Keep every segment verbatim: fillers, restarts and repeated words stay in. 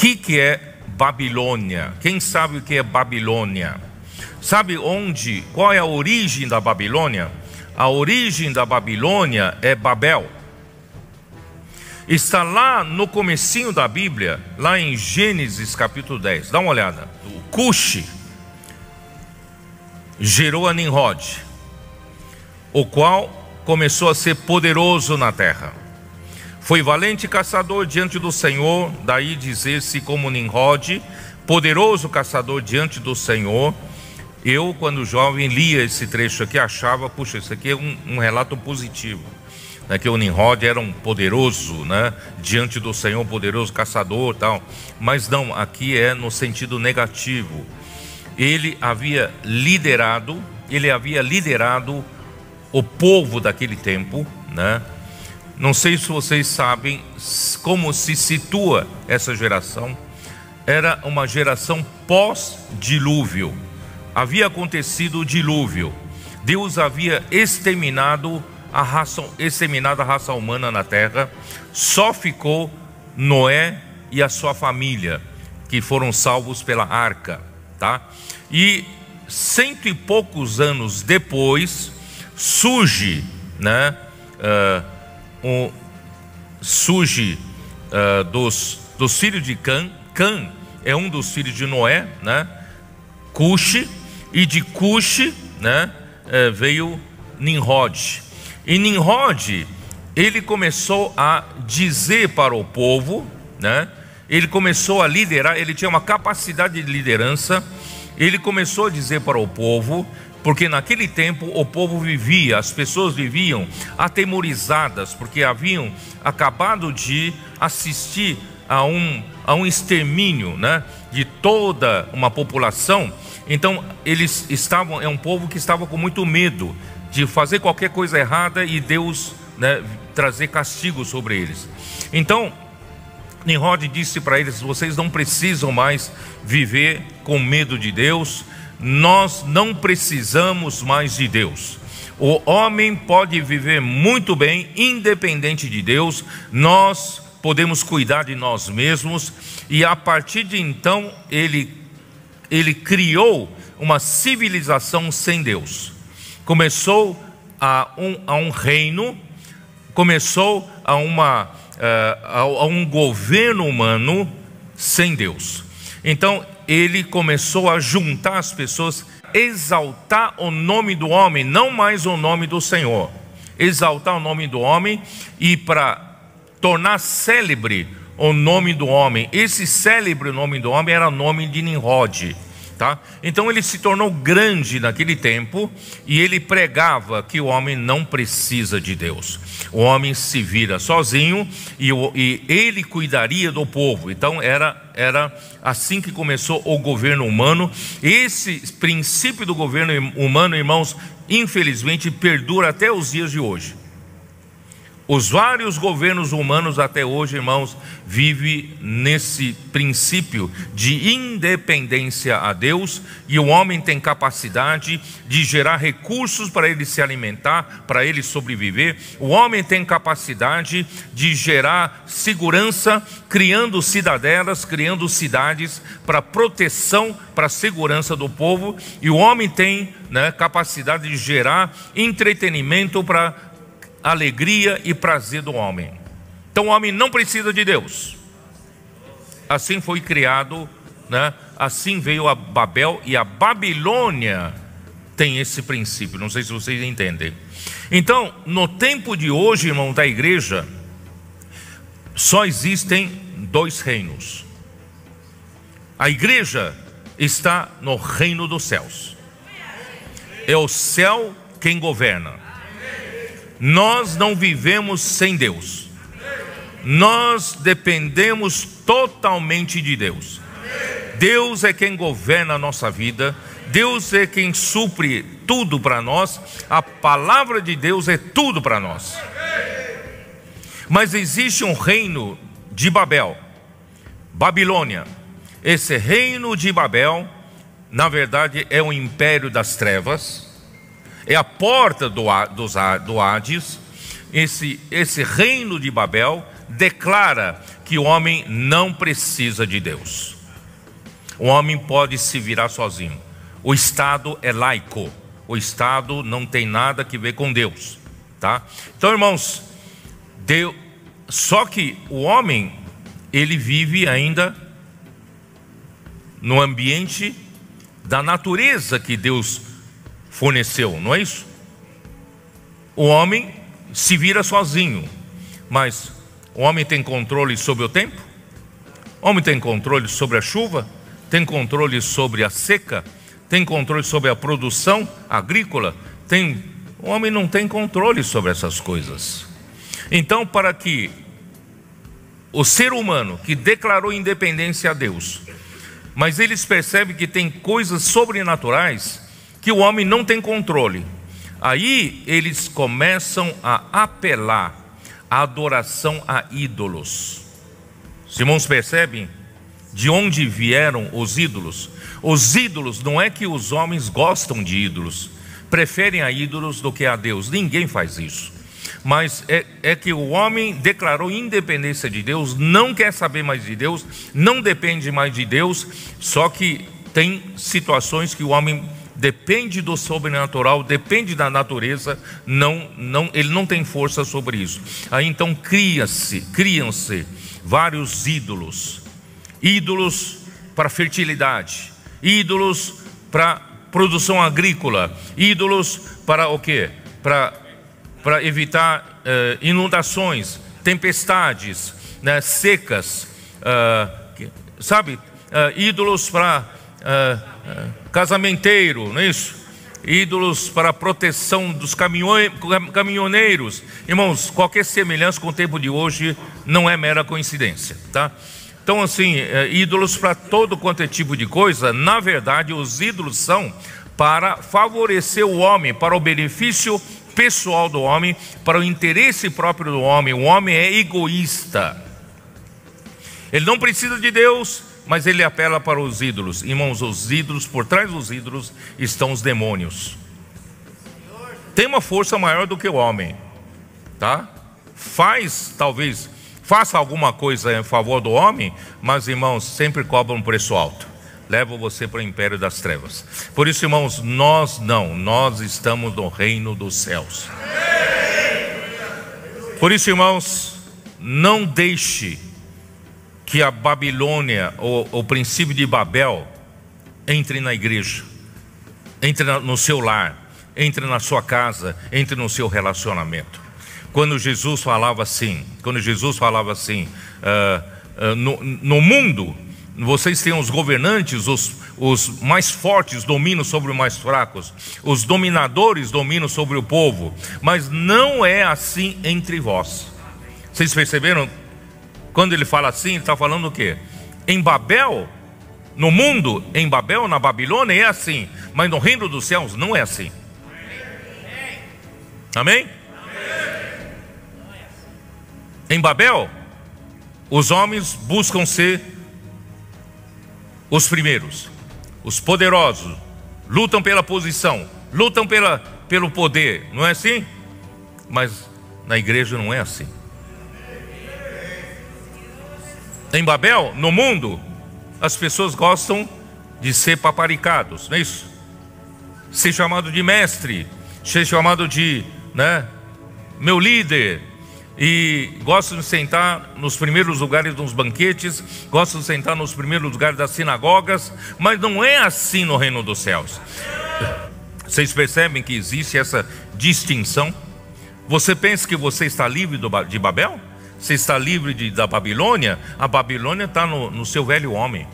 que que é Babilônia? Quem sabe o que é Babilônia? Sabe onde, qual é a origem da Babilônia? A origem da Babilônia é Babel. Está lá no comecinho da Bíblia, lá em Gênesis capítulo dez. Dá uma olhada. O Cuxi gerou a Nimrod, o qual começou a ser poderoso na terra. Foi valente caçador diante do Senhor, daí dizer-se como Nimrod, poderoso caçador diante do Senhor. Eu, quando jovem, lia esse trecho aqui, achava, puxa, isso aqui é um, um relato positivo, né, que o Nimrod era um poderoso, né, diante do Senhor, poderoso caçador, tal. Mas não, aqui é no sentido negativo. Ele havia liderado, ele havia liderado o povo daquele tempo, né? Não sei se vocês sabem como se situa essa geração. Era uma geração pós-dilúvio. Havia acontecido o dilúvio. Deus havia exterminado a raça, exterminado a raça humana na terra. Só ficou Noé e a sua família, que foram salvos pela arca, tá? E cento e poucos anos depois surge, né, uh, um, surge uh, dos, dos filhos de Cã. Cã é um dos filhos de Noé, né? Cuxi, e de Cuxi, né, uh, veio Nimrod. E Nimrod, ele começou a dizer para o povo, né? Ele começou a liderar, ele tinha uma capacidade de liderança. Ele começou a dizer para o povo, porque naquele tempo o povo vivia, as pessoas viviam atemorizadas, porque haviam acabado de assistir a um, a um extermínio, né, de toda uma população. Então eles estavam, é um povo que estava com muito medo de fazer qualquer coisa errada e Deus, né, trazer castigo sobre eles. Então Nimrod disse para eles: vocês não precisam mais viver com medo de Deus, nós não precisamos mais de Deus. O homem pode viver muito bem, independente de Deus, nós podemos cuidar de nós mesmos. E a partir de então, ele, ele criou uma civilização sem Deus. Começou a um, a um reino, começou a uma... Uh, a, a um governo humano sem Deus. Então ele começou a juntar as pessoas, exaltar o nome do homem, não mais o nome do Senhor, exaltar o nome do homem, e para tornar célebre o nome do homem, esse célebre nome do homem era o nome de Nimrod, tá? Então ele se tornou grande naquele tempo, e ele pregava que o homem não precisa de Deus. O homem se vira sozinho e, e ele cuidaria do povo. Então era, era assim que começou o governo humano. Esse princípio do governo humano, irmãos, infelizmente perdura até os dias de hoje. Os vários governos humanos até hoje, irmãos, vivem nesse princípio de independência a Deus, e o homem tem capacidade de gerar recursos para ele se alimentar, para ele sobreviver. O homem tem capacidade de gerar segurança, criando cidadelas, criando cidades para proteção, para a segurança do povo. E o homem tem, né, capacidade de gerar entretenimento para alegria e prazer do homem. Então o homem não precisa de Deus. Assim foi criado, né? Assim veio a Babel, e a Babilônia tem esse princípio. Não sei se vocês entendem. Então, no tempo de hoje, irmão, da igreja, só existem dois reinos. A igreja está no reino dos céus. É o céu quem governa. Nós não vivemos sem Deus. Nós dependemos totalmente de Deus. Deus é quem governa a nossa vida. Deus é quem supre tudo para nós. A palavra de Deus é tudo para nós. Mas existe um reino de Babel, Babilônia. Esse reino de Babel, na verdade, é o império das trevas. É a porta do, do Hades. Esse, esse reino de Babel declara que que o homem não precisa de Deus. O homem pode se virar sozinho. O Estado é laico. O Estado não tem nada que ver com Deus, tá? Então, irmãos, Deus, só que o homem, ele vive ainda no ambiente da natureza que Deus forneceu, não é isso? O homem se vira sozinho, mas o homem tem controle sobre o tempo? O homem tem controle sobre a chuva? Tem controle sobre a seca? Tem controle sobre a produção agrícola? Tem... O homem não tem controle sobre essas coisas. Então, para que o ser humano que declarou independência a Deus, mas eles percebem que tem coisas sobrenaturais que o homem não tem controle, aí eles começam a apelar à adoração a ídolos. Os irmãos percebem de onde vieram os ídolos? Os ídolos, não é que os homens gostam de ídolos, preferem a ídolos do que a Deus. Ninguém faz isso. Mas é, é que o homem declarou independência de Deus, não quer saber mais de Deus, não depende mais de Deus. Só que tem situações que o homem depende do sobrenatural, depende da natureza, não, não, ele não tem força sobre isso. Aí então cria-se, criam-se vários ídolos. Ídolos para fertilidade, ídolos para produção agrícola, ídolos para o quê? Para, para evitar uh, inundações, tempestades, né, secas, uh, sabe? Uh, ídolos para uh, uh, casamenteiro, não é isso? Ídolos para proteção dos caminhoneiros. Irmãos, qualquer semelhança com o tempo de hoje não é mera coincidência, tá? Então, assim, ídolos para todo quanto é tipo de coisa. Na verdade, os ídolos são para favorecer o homem, para o benefício pessoal do homem, para o interesse próprio do homem. O homem é egoísta. Ele não precisa de Deus, mas ele apela para os ídolos. Irmãos, os ídolos, por trás dos ídolos estão os demônios. Tem uma força maior do que o homem, tá? Faz, talvez... faça alguma coisa em favor do homem, mas, irmãos, sempre cobra um preço alto. Leva você para o império das trevas. Por isso, irmãos, nós não, nós estamos no reino dos céus. Por isso, irmãos, não deixe que a Babilônia, ou o princípio de Babel, entre na igreja, entre no seu lar, entre na sua casa, entre no seu relacionamento. Quando Jesus falava assim, quando Jesus falava assim, uh, uh, no, no mundo, vocês têm os governantes, os, os mais fortes dominam sobre os mais fracos, os dominadores dominam sobre o povo, mas não é assim entre vós. Vocês perceberam? Quando ele fala assim, ele está falando o quê? Em Babel, no mundo, em Babel, na Babilônia é assim, mas no reino dos céus não é assim. Amém? Em Babel, os homens buscam ser os primeiros, os poderosos, lutam pela posição, lutam pela, pelo poder, não é assim? Mas na igreja não é assim. Em Babel, no mundo, as pessoas gostam de ser paparicados, não é isso? Ser chamado de mestre, ser chamado de, né, meu líder. E gostam de sentar nos primeiros lugares dos banquetes, gostam de sentar nos primeiros lugares das sinagogas, mas não é assim no reino dos céus. Vocês percebem que existe essa distinção? Você pensa que você está livre de Babel? Você está livre de, da Babilônia? A Babilônia está no, no seu velho homem,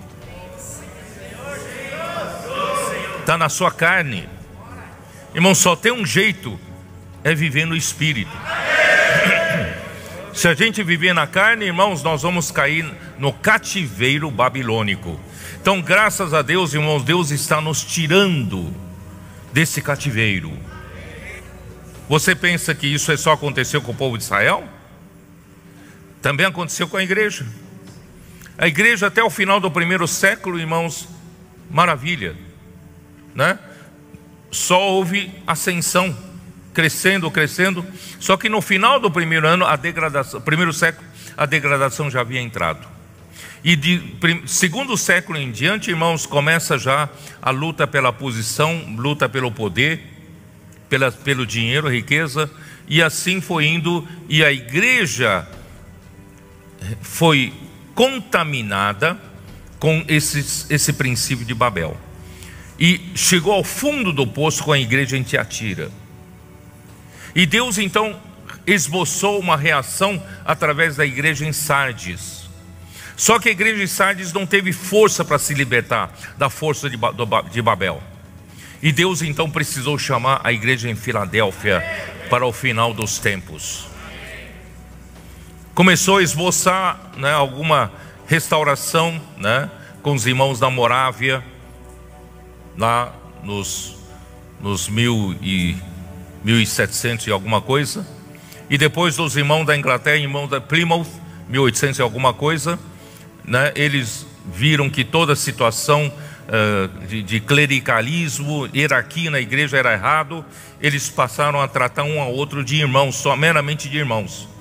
está na sua carne. Irmão, só tem um jeito, é viver no Espírito. Se a gente viver na carne, irmãos, nós vamos cair no cativeiro babilônico. Então, graças a Deus, irmãos, Deus está nos tirando desse cativeiro. Você pensa que isso só aconteceu com o povo de Israel? Também aconteceu com a igreja. A igreja até o final do primeiro século, irmãos, maravilha, né? Só houve ascensão, crescendo, crescendo. Só que no final do primeiro ano, a degradação, primeiro século, a degradação já havia entrado. E de segundo século em diante, irmãos, começa já a luta pela posição, luta pelo poder, pela, pelo dinheiro, riqueza, e assim foi indo, e a igreja foi contaminada com esse, esse princípio de Babel. E chegou ao fundo do poço com a igreja em Tiatira. E Deus então esboçou uma reação através da igreja em Sardes. Só que a igreja de Sardes não teve força para se libertar da força de, de Babel. E Deus então precisou chamar a igreja em Filadélfia para o final dos tempos. Começou a esboçar, né, alguma restauração, né, com os irmãos da Morávia, lá nos, nos mil e, mil e setecentos e alguma coisa. E depois dos irmãos da Inglaterra, irmãos da Plymouth, mil e oitocentos e alguma coisa. Né, eles viram que toda a situação uh, de, de clericalismo, hierarquia na igreja era errado. Eles passaram a tratar um ao outro de irmãos, só meramente de irmãos.